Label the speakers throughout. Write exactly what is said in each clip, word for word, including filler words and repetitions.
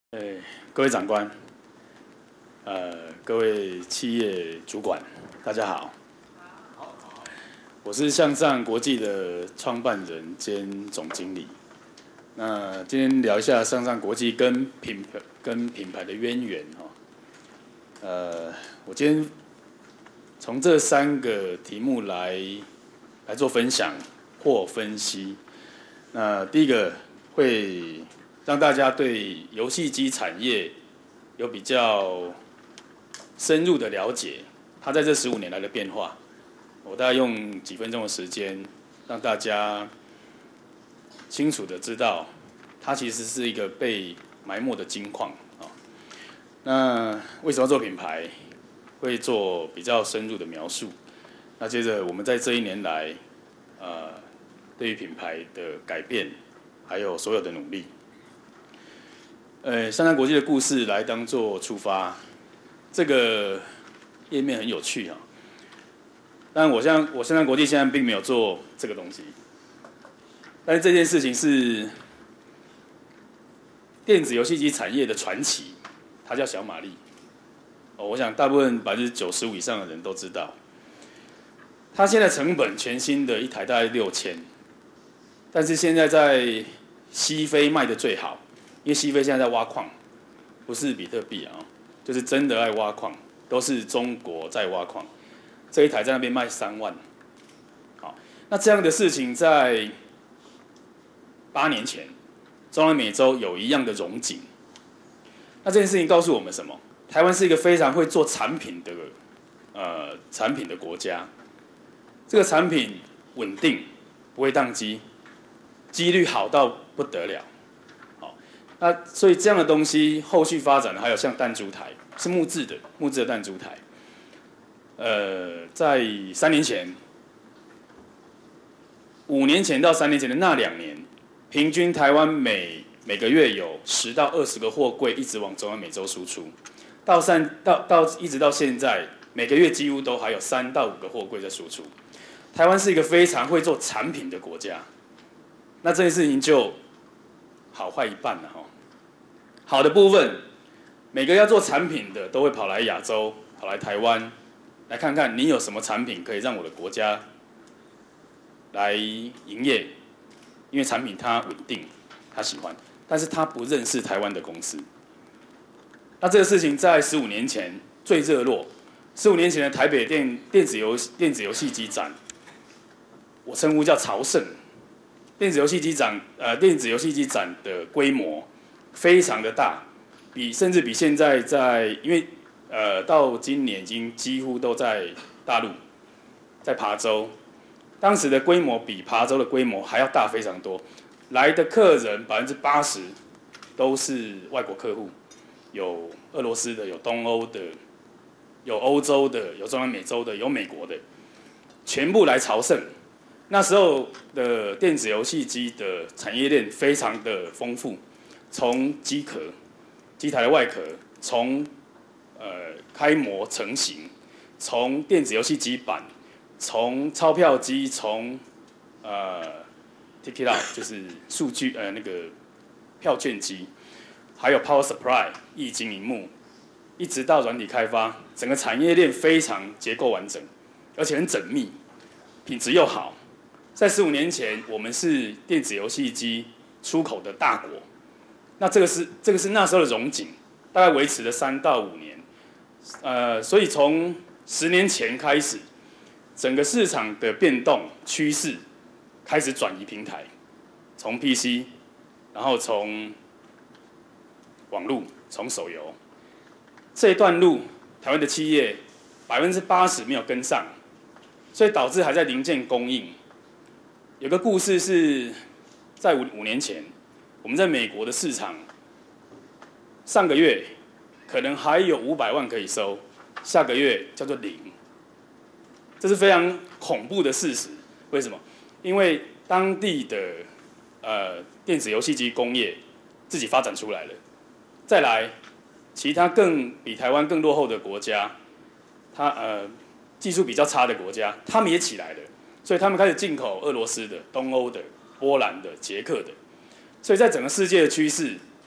Speaker 1: 呃，各位长官，呃，各位企业主管，大家好。我是向上国际的创办人兼总经理。那今天聊一下向上国际跟品牌跟品牌的渊源哈。呃，我今天从这三个题目来来做分享或分析。那第一个会让大家对游戏机产业有比较深入的了解，它在这十五年来的变化。我大概用几分钟的时间，让大家清楚的知道，它其实是一个被埋没的金矿啊。那为什么要做品牌？会做比较深入的描述。那接着我们在这一年来，呃，对于品牌的改变，还有所有的努力。呃，向上国际的故事来当做出发，这个页面很有趣啊。但我像我向上国际现在并没有做这个东西，但是这件事情是电子游戏机产业的传奇，它叫小马力。哦，我想大部分百分之九十五以上的人都知道，它现在成本全新的一台大概六千，但是现在在西非卖的最好。因为西非现在在挖矿，不是比特币啊，就是真的爱挖矿，都是中国在挖矿。这一台在那边卖三万，好，那这样的事情在八年前，中南美洲有一样的荣景。那这件事情告诉我们什么？台湾是一个非常会做产品的呃产品的国家，这个产品稳定，不会宕机，几率好到不得了。那所以这样的东西后续发展的还有像弹珠台，是木质的木质的弹珠台。呃，在三年前、五年前到三年前的那两年，平均台湾每每个月有十到二十个货柜一直往中南美洲输出，到三到到一直到现在，每个月几乎都还有三到五个货柜在输出。台湾是一个非常会做产品的国家，那这件事情就好坏一半了哈。好的部分，每个要做产品的都会跑来亚洲，跑来台湾，来看看你有什么产品可以让我的国家来营业，因为产品它稳定，他喜欢，但是他不认识台湾的公司。那这个事情在十五年前最热络，十五年前的台北电电子游电子游戏机展，我称呼叫朝圣。电子游戏机展，呃，电子游戏机展的规模非常的大，比甚至比现在在，因为呃到今年已经几乎都在大陆，在琶洲，当时的规模比琶洲的规模还要大非常多，来的客人百分之八十都是外国客户，有俄罗斯的，有东欧的，有欧洲的，有中南美洲的，有美国的，全部来朝圣。那时候的电子游戏机的产业链非常的丰富，从机壳、机台的外壳，从呃开模成型，从电子游戏机板，从钞票机，从呃 ticket out 就是数据呃那个票券机，还有 power supply 液晶萤幕，一直到软体开发，整个产业链非常结构完整，而且很缜密，品质又好。在十五年前，我们是电子游戏机出口的大国，那这个是这个是那时候的荣景，大概维持了三到五年，呃，所以从十年前开始，整个市场的变动趋势开始转移平台，从 P C， 然后从网络，从手游，这一段路，台湾的企业百分之八十没有跟上，所以导致还在零件供应。有个故事是在五五年前，我们在美国的市场，上个月可能还有五百万可以收，下个月叫做零，这是非常恐怖的事实。为什么？因为当地的呃电子游戏机工业自己发展出来了，再来其他更比台湾更落后的国家，它呃技术比较差的国家，他们也起来了。所以他们开始进口俄罗斯的、东欧的、波兰的、捷克的，所以在整个世界的趋势，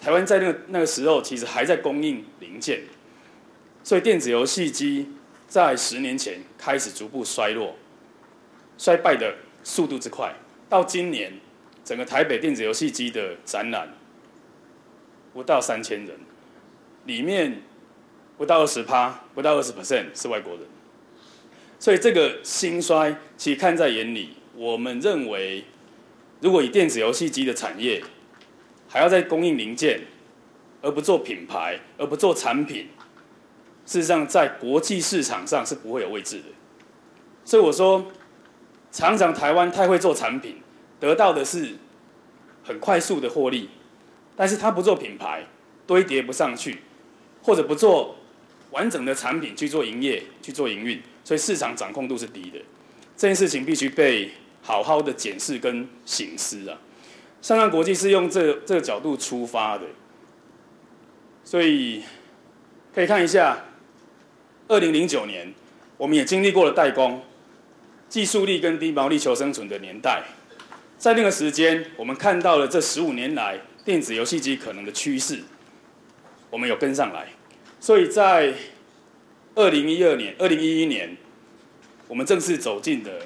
Speaker 1: 台湾在那个那个时候其实还在供应零件，所以电子游戏机在十年前开始逐步衰落，衰败的速度之快，到今年整个台北电子游戏机的展览不到三千人，里面不到二十趴，不到二十 percent 是外国人，所以这个兴衰其实看在眼里。我们认为，如果以电子游戏机的产业还要再供应零件，而不做品牌，而不做产品，事实上在国际市场上是不会有位置的。所以我说，常常台湾太会做产品，得到的是很快速的获利，但是他不做品牌，堆叠不上去，或者不做完整的产品去做营业、去做营运，所以市场掌控度是低的。这件事情必须被好好的检视跟省思啊。上岸国际是用这个、这个角度出发的，所以可以看一下，二零零九年我们也经历过了代工、技术力跟低毛利求生存的年代，在那个时间，我们看到了这十五年来电子游戏机可能的趋势，我们有跟上来，所以在二零一二年、二零一一年，我们正式走进的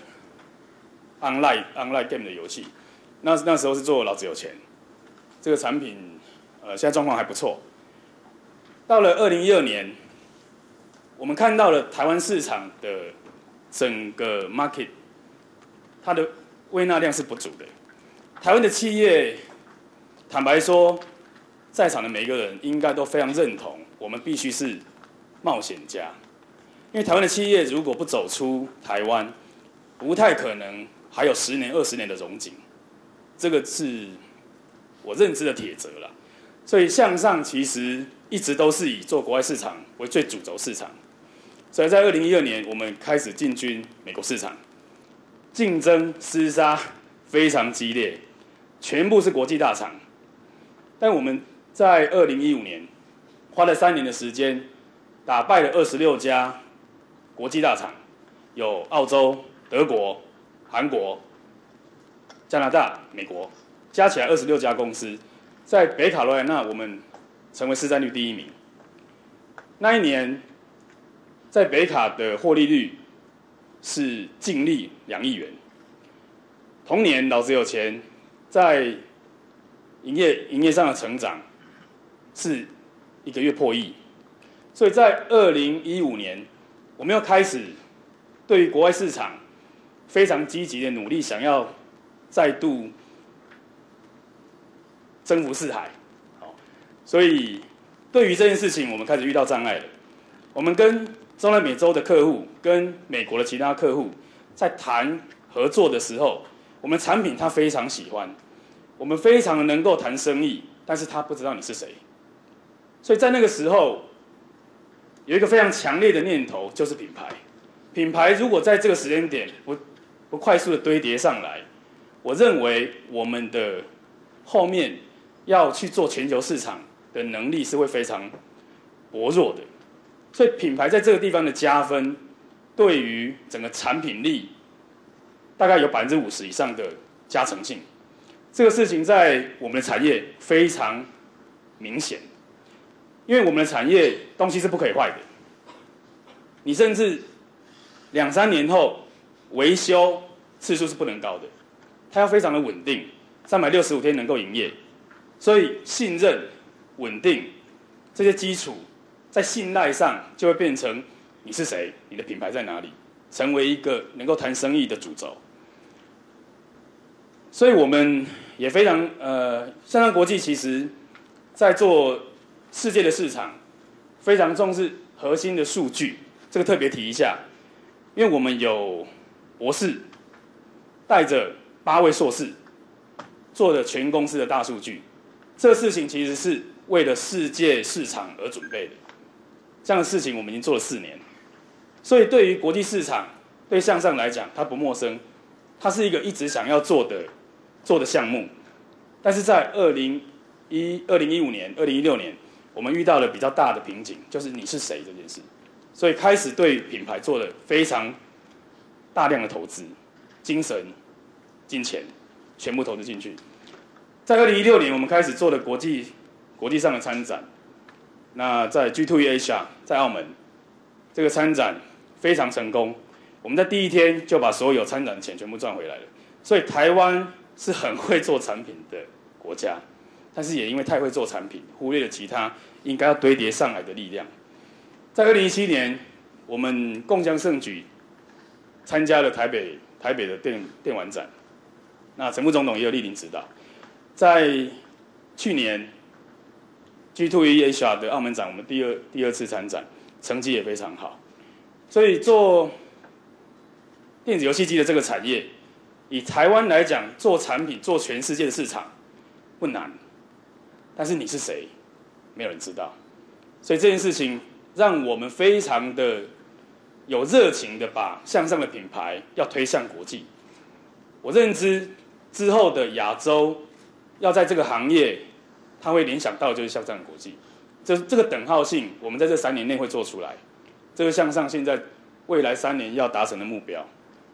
Speaker 1: online online game 的游戏。那那时候是做老子有钱，这个产品呃现在状况还不错。到了二零一二年，我们看到了台湾市场的整个 market， 它的胃纳量是不足的。台湾的企业，坦白说，在场的每一个人应该都非常认同，我们必须是冒险家。因为台湾的企业如果不走出台湾，不太可能还有十年、二十年的荣景。这个是我认知的铁则啦。所以向上其实一直都是以做国外市场为最主轴市场。所以在二零一二年，我们开始进军美国市场，竞争厮杀非常激烈，全部是国际大厂。但我们在二零一五年花了三年的时间，打败了二十六家国际大厂，有澳洲、德国、韩国、加拿大、美国，加起来二十六家公司。在北卡罗来纳，我们成为市占率第一名。那一年，在北卡的获利率是净利两亿元。同年，老子有钱在营业营业上的成长是一个月破亿。所以在二零一五年，我们要开始对于国外市场非常积极的努力，想要再度征服四海。所以对于这件事情，我们开始遇到障碍了。我们跟中南美洲的客户、跟美国的其他客户在谈合作的时候，我们产品他非常喜欢，我们非常能够谈生意，但是他不知道你是谁。所以在那个时候，有一个非常强烈的念头，就是品牌。品牌如果在这个时间点不不快速的堆叠上来，我认为我们的后面要去做全球市场的能力是会非常薄弱的。所以品牌在这个地方的加分，对于整个产品力大概有百分之五十以上的加成性。这个事情在我们的产业非常明显，因为我们的产业东西是不可以坏的，你甚至两三年后维修次数是不能高的，它要非常的稳定，三百六十五天能够营业。所以信任、稳定这些基础，在信赖上就会变成你是谁，你的品牌在哪里，成为一个能够谈生意的主轴。所以我们也非常呃，向上国际其实在做世界的市场，非常重视核心的数据，这个特别提一下，因为我们有博士带着八位硕士做的全公司的大数据，这个事情其实是为了世界市场而准备的。这样的事情我们已经做了四年，所以对于国际市场，对向上来讲，它不陌生，它是一个一直想要做的做的项目。但是在二零一二零一五年、二零一六年，我们遇到了比较大的瓶颈，就是你是谁这件事，所以开始对品牌做了非常大量的投资，精神、金钱全部投资进去。在二零一六年，我们开始做了国际国际上的参展。那在 G 二 E Asia 在澳门这个参展非常成功，我们在第一天就把所有参展的钱全部赚回来了。所以台湾是很会做产品的国家，但是也因为太会做产品，忽略了其他应该要堆叠上来的力量。在二零一七年，我们共襄盛举参加了台北台北的电电玩展，那陈副总统也有莅临指导。在去年 G 二 E Asia 的澳门展，我们第二第二次参展，成绩也非常好。所以做电子游戏机的这个产业，以台湾来讲，做产品做全世界的市场不难，但是你是谁，没有人知道。所以这件事情让我们非常的有热情的把向上的品牌要推向国际。我认知之后的亚洲要在这个行业，他会联想到的就是向上的国际。这这个等号性，我们在这三年内会做出来。这个向上现在未来三年要达成的目标。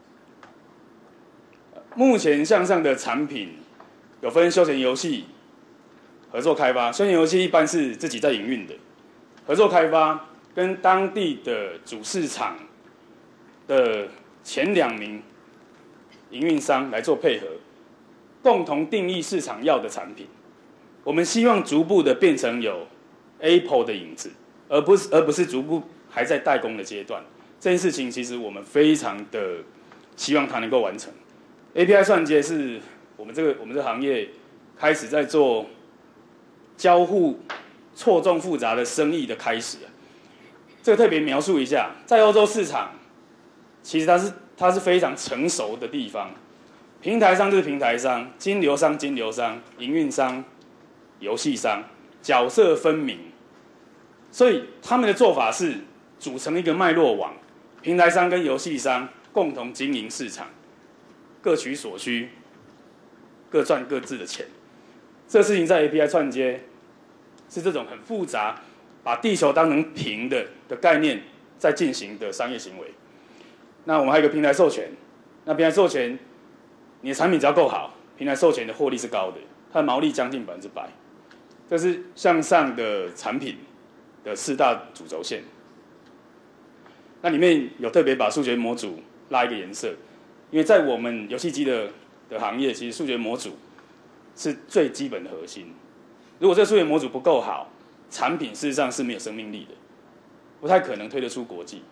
Speaker 1: 目前向上的产品有分休闲游戏、合作开发。休闲游戏一般是自己在营运的，合作开发跟当地的主市场的前两名营运商来做配合，共同定义市场要的产品。我们希望逐步的变成有 Apple 的影子，而不是而不是逐步还在代工的阶段。这件事情其实我们非常的希望它能够完成。A P I 串接是我们这个我们这个行业开始在做交互错综复杂的生意的开始。这个特别描述一下，在欧洲市场，其实它是它是非常成熟的地方。平台商就是平台商，金流商金流商，营运商、游戏商，角色分明。所以他们的做法是组成一个脉络网，平台商跟游戏商共同经营市场，各取所需，各赚各自的钱。这事情在 A P I 串接是这种很复杂，把地球当成平的的概念在进行的商业行为。那我们还有一个平台授权，那平台授权，你的产品只要够好，平台授权的获利是高的，它的毛利将近百分之百。这是向上的产品的四大主轴线。那里面有特别把数学模组拉一个颜色，因为在我们游戏机的的行业，其实数学模组是最基本的核心。如果这个数学模组不够好，产品事实上是没有生命力的，不太可能推得出国际。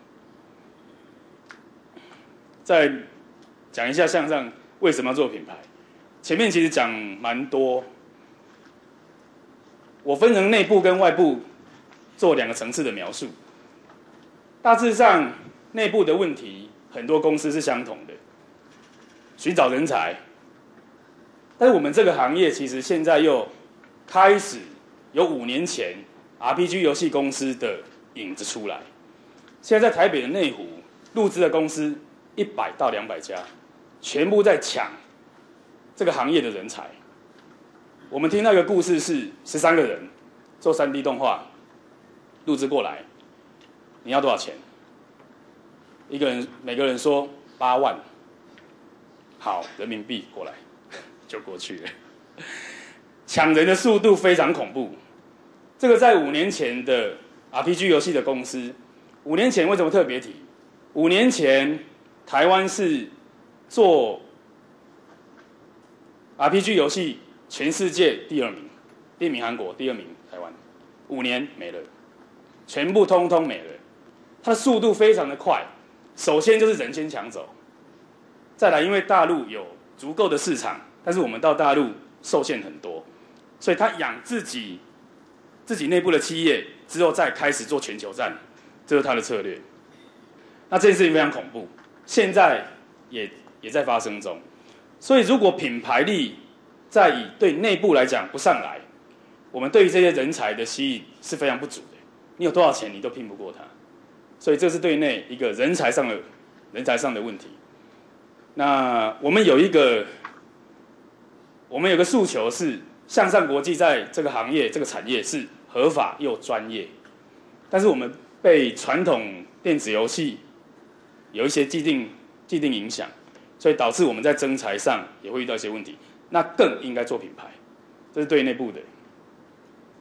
Speaker 1: 再讲一下向上为什么要做品牌，前面其实讲蛮多，我分成内部跟外部做两个层次的描述。大致上，内部的问题很多公司是相同的，寻找人才。但是我们这个行业其实现在又开始有五年前 R P G 游戏公司的影子出来。现在在台北的内湖入资的公司一百到两百家，全部在抢这个行业的人才。我们听到一个故事是十三个人做三 D 动画，入资过来。你要多少钱？一个人每个人说八万，好，人民币过来就过去了。抢人的速度非常恐怖。这个在五年前的 R P G 游戏的公司，五年前为什么特别提？五年前台湾是做 R P G 游戏全世界第二名，第一名韩国，第二名台湾，五年没了，全部通通没了。它的速度非常的快，首先就是人先抢走，再来因为大陆有足够的市场，但是我们到大陆受限很多，所以他养自己自己内部的企业之后再开始做全球战，这是他的策略。那这件事情非常恐怖，现在也也在发生中。所以如果品牌力在以对内部来讲不上来，我们对于这些人才的吸引是非常不足的。你有多少钱你都拼不过他。所以这是对内一个人才上的人才上的问题。那我们有一个我们有个诉求是，向上国际在这个行业这个产业是合法又专业，但是我们被传统电子游戏有一些既定既定影响，所以导致我们在征才上也会遇到一些问题。那更应该做品牌，这是对内部的。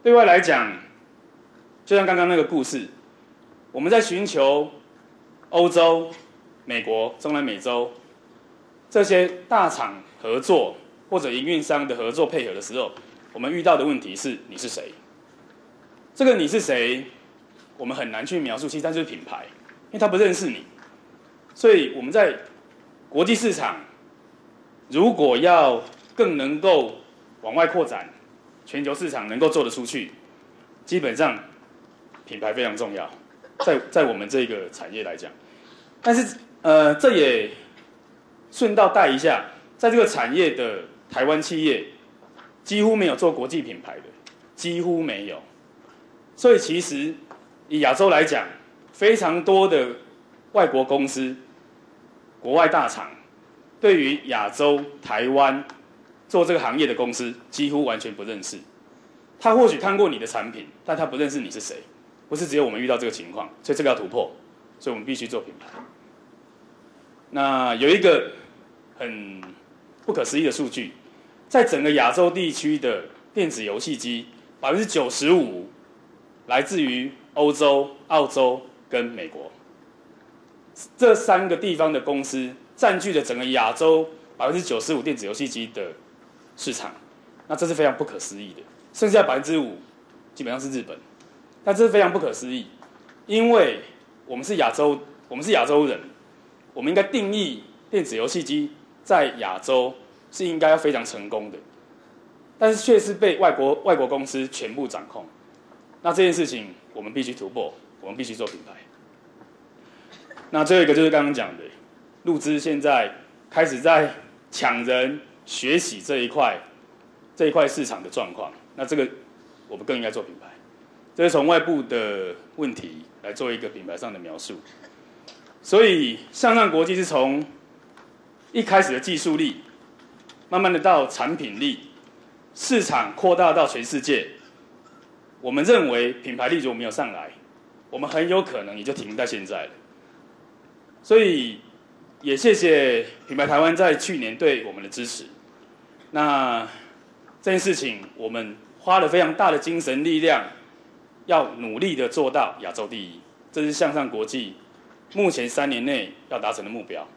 Speaker 1: 对外来讲，就像刚刚那个故事，我们在寻求欧洲、美国、中南美洲这些大厂合作或者营运商的合作配合的时候，我们遇到的问题是你是谁？这个你是谁，我们很难去描述，其实它就是品牌，因为他不认识你。所以我们在国际市场，如果要更能够往外扩展，全球市场能够做得出去，基本上品牌非常重要，在在我们这个产业来讲。但是呃，这也顺道带一下，在这个产业的台湾企业几乎没有做国际品牌的，几乎没有。所以其实以亚洲来讲，非常多的外国公司、国外大厂，对于亚洲、台湾做这个行业的公司，几乎完全不认识。他或许看过你的产品，但他不认识你是谁。不是只有我们遇到这个情况，所以这个要突破，所以我们必须做品牌。那有一个很不可思议的数据，在整个亚洲地区的电子游戏机，百分之九十五来自于欧洲、澳洲跟美国，这三个地方的公司占据了整个亚洲百分之九十五电子游戏机的市场，那这是非常不可思议的。剩下百分之五基本上是日本，但这是非常不可思议，因为我们是亚洲，我们是亚洲人，我们应该定义电子游戏机在亚洲是应该要非常成功的，但是却是被外国外国公司全部掌控。那这件事情我们必须突破，我们必须做品牌。那最后一个就是刚刚讲的，陆资现在开始在抢人学习这一块这一块市场的状况，那这个我们更应该做品牌。这是从外部的问题来做一个品牌上的描述。所以向上国际是从一开始的技术力，慢慢的到产品力，市场扩大到全世界。我们认为品牌力如果没有上来，我们很有可能也就停在现在了。所以也谢谢品牌台湾在去年对我们的支持。那这件事情我们花了非常大的精神力量，要努力的做到亚洲第一，这是向上国际目前三年内要达成的目标。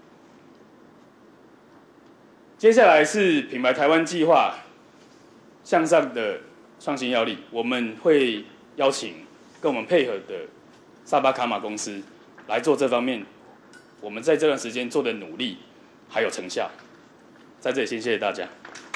Speaker 1: 接下来是品牌台湾计划向上的创新要力，我们会邀请跟我们配合的萨巴卡玛公司来做这方面我们在这段时间做的努力还有成效。在这里先谢谢大家。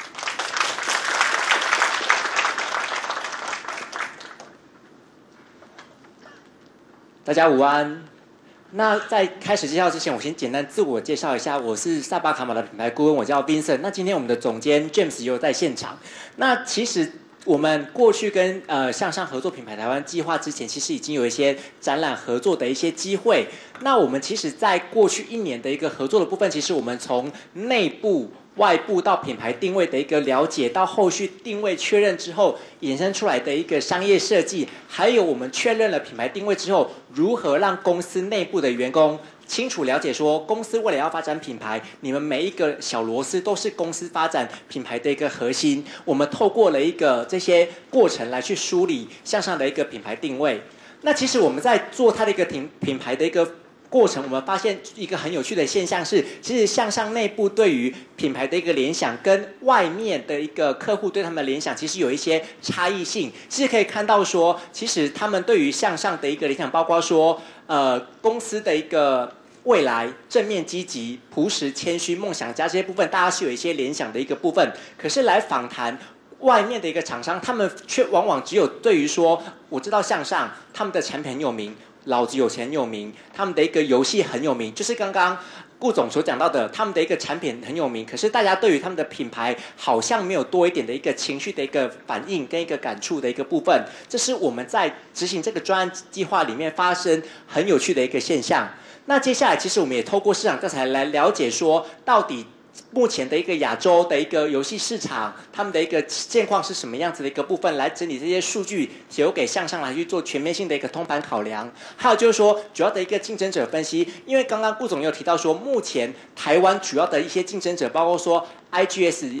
Speaker 2: 大家午安。那在开始介绍之前，我先简单自我介绍一下，我是萨巴卡玛的品牌顾问，我叫 Vincent。那今天我们的总监 James 也有在现场。那其实我们过去跟呃向上合作品牌台湾计划之前，其实已经有一些展览合作的一些机会。那我们其实在过去一年的一个合作的部分，其实我们从内部、外部到品牌定位的一个了解，到后续定位确认之后衍生出来的一个商业设计，还有我们确认了品牌定位之后，如何让公司内部的员工清楚了解说，公司未来要发展品牌，你们每一个小螺丝都是公司发展品牌的一个核心。我们透过了一个这些过程来去梳理向上的一个品牌定位。那其实我们在做它的一个品品牌的一个过程，我们发现一个很有趣的现象是，其实向上内部对于品牌的一个联想，跟外面的一个客户对他们的联想，其实有一些差异性。其实可以看到说，其实他们对于向上的一个联想，包括说，呃，公司的一个未来正面积极、朴实谦虚、梦想家这些部分，大家是有一些联想的一个部分。可是来访谈外面的一个厂商，他们却往往只有对于说，我知道向上他们的产品很有名。老子有钱有名，他们的一个游戏很有名，就是刚刚顾总所讲到的，他们的一个产品很有名，可是大家对于他们的品牌好像没有多一点的一个情绪的一个反应跟一个感触的一个部分，这是我们在执行这个专案计划里面发生很有趣的一个现象。那接下来其实我们也透过市场调查来了解说，到底目前的一个亚洲的一个游戏市场，他们的一个现况是什么样子的一个部分，来整理这些数据，留给向上来去做全面性的一个通盘考量。还有就是说，主要的一个竞争者分析，因为刚刚顾总有提到说，目前台湾主要的一些竞争者，包括说 I G S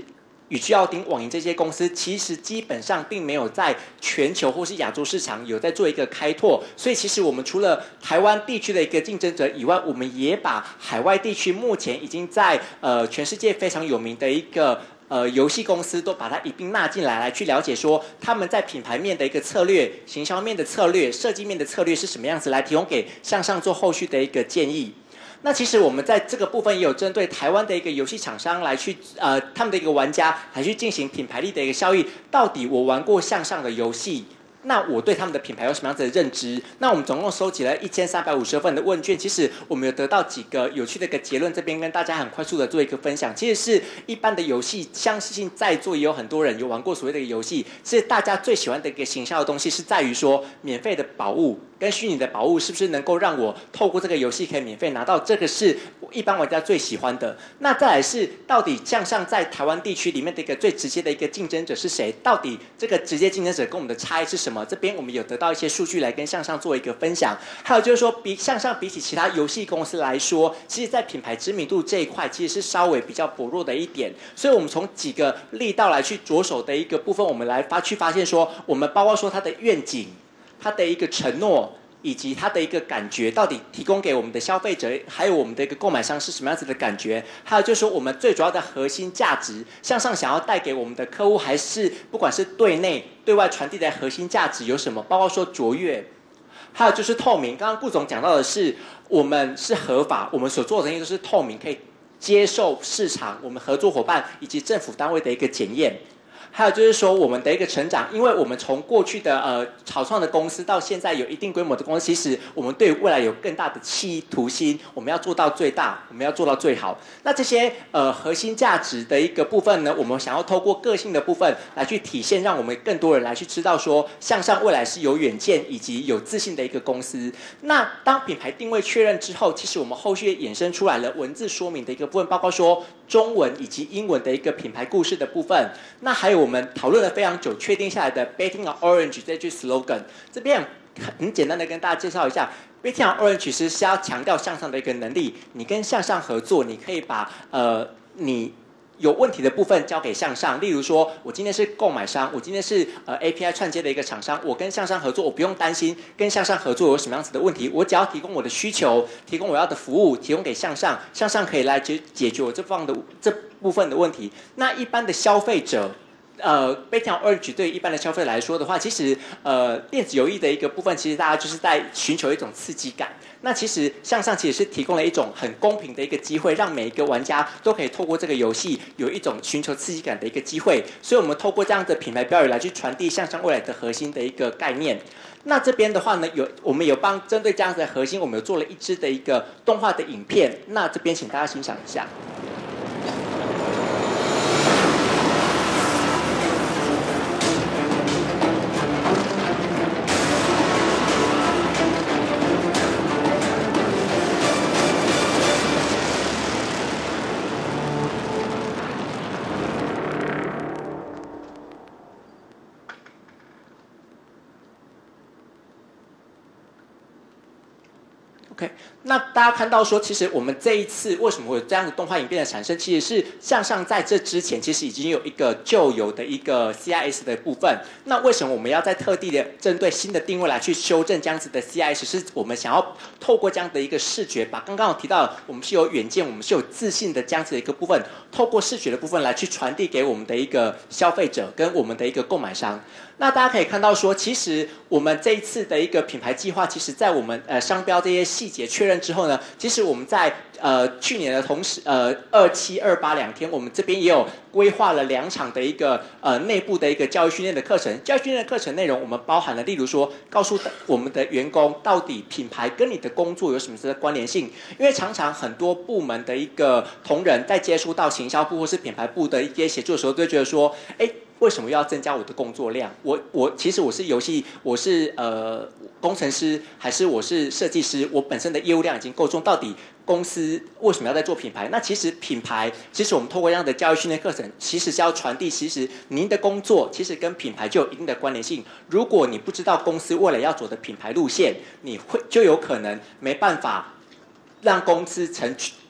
Speaker 2: 宇居奥丁、网银这些公司，其实基本上并没有在全球或是亚洲市场有在做一个开拓，所以其实我们除了台湾地区的一个竞争者以外，我们也把海外地区目前已经在呃全世界非常有名的一个呃游戏公司都把它一并纳进来，来去了解说他们在品牌面的一个策略、行销面的策略、设计面的策略是什么样子，来提供给向上做后续的一个建议。那其实我们在这个部分也有针对台湾的一个游戏厂商来去呃他们的一个玩家来去进行品牌力的一个效益，到底我玩过向上的游戏，那我对他们的品牌有什么样子的认知？那我们总共收集了一千三百五十份的问卷，其实我们有得到几个有趣的一个结论，这边跟大家很快速的做一个分享。其实是一般的游戏，相信在座也有很多人有玩过所谓的游戏，其实大家最喜欢的一个形象的东西是在于说免费的宝物跟虚拟的宝物是不是能够让我透过这个游戏可以免费拿到，这个是一般玩家最喜欢的。那再来是到底向上在台湾地区里面的一个最直接的一个竞争者是谁？到底这个直接竞争者跟我们的差异是什么？这边我们有得到一些数据来跟向上做一个分享。还有就是说，比向上比起其他游戏公司来说，其实在品牌知名度这一块其实是稍微比较薄弱的一点。所以我们从几个力道来去着手的一个部分，我们来发去发现说，我们包括说它的愿景、它的一个承诺，以及它的一个感觉，到底提供给我们的消费者，还有我们的一个购买商是什么样子的感觉？还有就是说，我们最主要的核心价值，向上想要带给我们的客户，还是不管是对内对外传递的核心价值有什么？包括说卓越，还有就是透明。刚刚顾总讲到的是，我们是合法，我们所做的东西都是透明，可以接受市场、我们合作伙伴以及政府单位的一个检验。还有就是说，我们的一个成长，因为我们从过去的呃草创的公司到现在有一定规模的公司，其实我们对未来有更大的企图心，我们要做到最大，我们要做到最好。那这些呃核心价值的一个部分呢，我们想要透过个性的部分来去体现，让我们更多人来去知道说，向上未来是有远见以及有自信的一个公司。那当品牌定位确认之后，其实我们后续也衍生出来了文字说明的一个部分，包括说中文以及英文的一个品牌故事的部分。那还有我们讨论了非常久，确定下来的 Betting on Orange 这句 slogan， 这边很简单的跟大家介绍一下 ，Betting on Orange 其实是要强调向上的一个能力。你跟向上合作，你可以把呃你有问题的部分交给向上，例如说，我今天是购买商，我今天是呃 A P I 串接的一个厂商，我跟向上合作，我不用担心跟向上合作有什么样子的问题，我只要提供我的需求，提供我要的服务，提供给向上，向上可以来解解决我这方的这部分的问题。那一般的消费者。呃 ，Betting on Orange 对于一般的消费者来说的话，其实呃电子游戏的一个部分，其实大家就是在寻求一种刺激感。那其实向上其实是提供了一种很公平的一个机会，让每一个玩家都可以透过这个游戏有一种寻求刺激感的一个机会。所以我们透过这样的品牌标语来去传递向上未来的核心的一个概念。那这边的话呢，有我们有帮针对这样子的核心，我们有做了一支的一个动画的影片。那这边请大家欣赏一下。OK， 那大家看到说，其实我们这一次为什么会有这样的动画影片的产生，其实是向上在这之前其实已经有一个旧有的一个 C I S 的部分。那为什么我们要在特地的针对新的定位来去修正这样子的 C I S？ 是我们想要透过这样的一个视觉，把刚刚有提到我们是有远见，我们是有自信的这样子的一个部分，透过视觉的部分来去传递给我们的一个消费者跟我们的一个购买商。那大家可以看到说，其实我们这一次的一个品牌计划，其实在我们呃商标这些细节确认之后呢，其实我们在呃去年的同时呃二七二八两天，我们这边也有规划了两场的一个呃内部的一个教育训练的课程。教育训练的课程内容，我们包含了例如说，告诉我们的员工到底品牌跟你的工作有什么的关联性，因为常常很多部门的一个同仁在接触到行销部或是品牌部的一些协助的时候，都会觉得说，哎。为什么要增加我的工作量？我我其实我是游戏，我是呃工程师，还是我是设计师？我本身的业务量已经够重，到底公司为什么要在做品牌？那其实品牌，其实我们透过这样的教育训练课程，其实是要传递，其实您的工作其实跟品牌就有一定的关联性。如果你不知道公司未来要走的品牌路线，你会就有可能没办法让公司成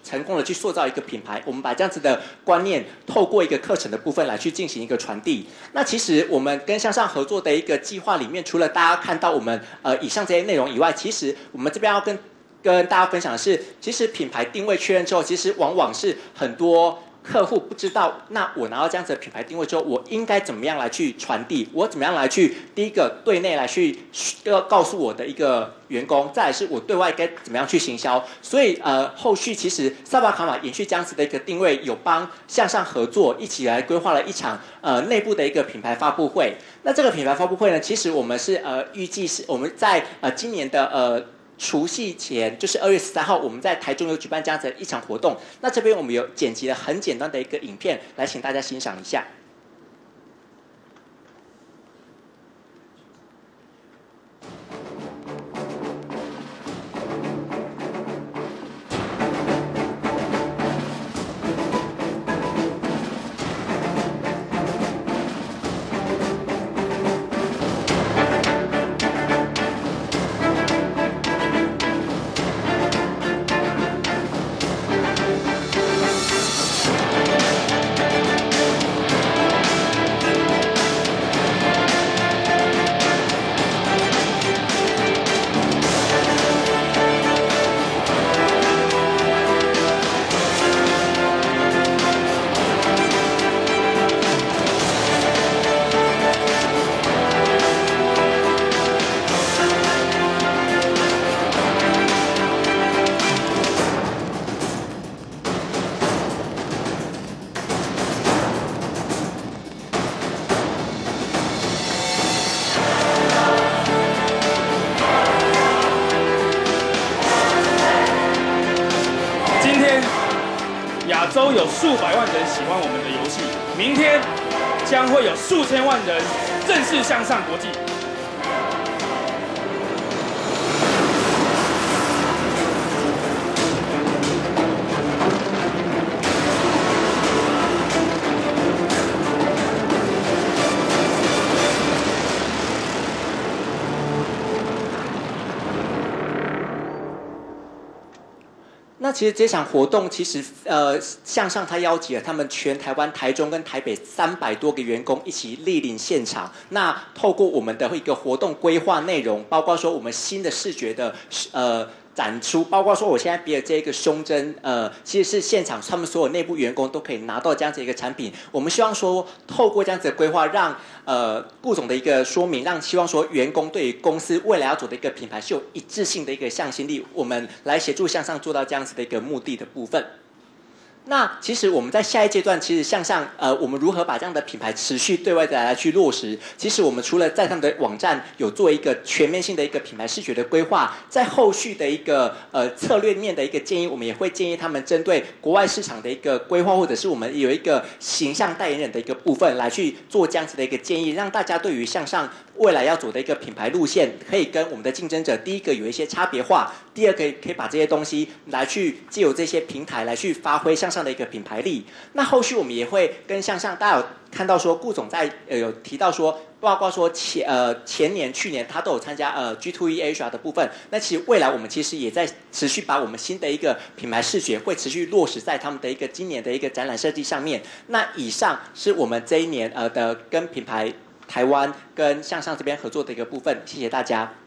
Speaker 2: 成功的去塑造一个品牌，我们把这样子的观念透过一个课程的部分来去进行一个传递。那其实我们跟向上合作的一个计划里面，除了大家看到我们呃以上这些内容以外，其实我们这边要跟跟大家分享的是，其实品牌定位确认之后，其实往往是很多客户不知道，那我拿到这样子的品牌定位之后，我应该怎么样来去传递？我怎么样来去第一个对内来去要告诉我的一个员工，再来是我对外该怎么样去行销？所以呃，后续其实萨巴卡玛延续这样子的一个定位，有帮向上合作一起来规划了一场呃内部的一个品牌发布会。那这个品牌发布会呢，其实我们是呃预计是我们在呃今年的呃。除夕前就是二月十三号，我们在台中有举办这样子的一场活动。那这边我们有剪辑了很简单的一个影片，来请大家欣赏一下。
Speaker 1: 亚洲有数百万人喜欢我们的游戏，明天将会有数千万人正式向上国际。
Speaker 2: 那其实这场活动，其实呃，向上他邀集了他们全台湾、台中跟台北三百多个员工一起莅临现场。那透过我们的一个活动规划内容，包括说我们新的视觉的呃展出，包括说我现在别的这个胸针，呃，其实是现场他们所有内部员工都可以拿到这样子一个产品。我们希望说，透过这样子的规划，让呃顾总的一个说明，让希望说员工对于公司未来要走的一个品牌是有一致性的一个向心力，我们来协助向上做到这样子的一个目的的部分。那其实我们在下一阶段，其实向上，呃，我们如何把这样的品牌持续对外的来去落实？其实我们除了在他们的网站有做一个全面性的一个品牌视觉的规划，在后续的一个呃策略面的一个建议，我们也会建议他们针对国外市场的一个规划，或者是我们有一个形象代言人的一个部分来去做这样子的一个建议，让大家对于向上未来要走的一个品牌路线，可以跟我们的竞争者，第一个有一些差别化，第二个可以把这些东西来去借由这些平台来去发挥向上的一个品牌力。那后续我们也会跟向上，大家有看到说顾总在呃有提到说，包括说前呃前年、去年他都有参加呃 G 二 E Asia 的部分。那其实未来我们其实也在持续把我们新的一个品牌视觉会持续落实在他们的一个今年的一个展览设计上面。那以上是我们这一年呃的跟品牌台湾跟向上这边合作的一个部分，谢谢大家。